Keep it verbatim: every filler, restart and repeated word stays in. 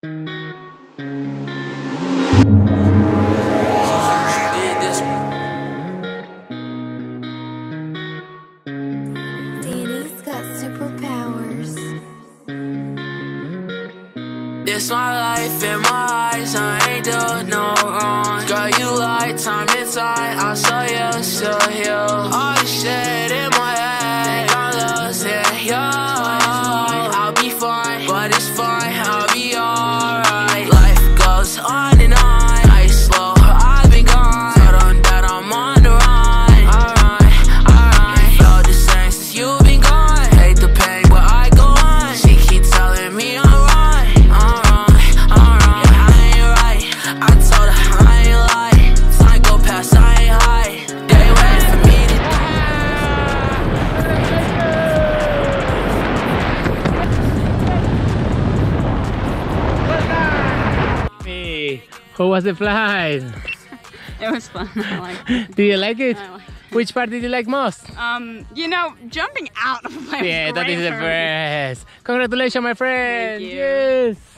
This my life in my eyes, I ain't do no wrong. Girl, you like time inside, I saw you still here. All this shit in my head, I'm losing you. I'll be fine, but it's fine, I'll be alright. Life goes on and on, I slow, I've been gone. Told them that I'm on the run, alright, alright. Felt the same since you've been gone. Hate the pain, but I go on. She keep telling me I'm wrong. How was the flight? It was fun. I liked it. Did you like it? I liked it. Which part did you like most? Um, you know, jumping out of a plane. Yeah, was that great is the for me. best. Congratulations, my friend. Thank you. Yes.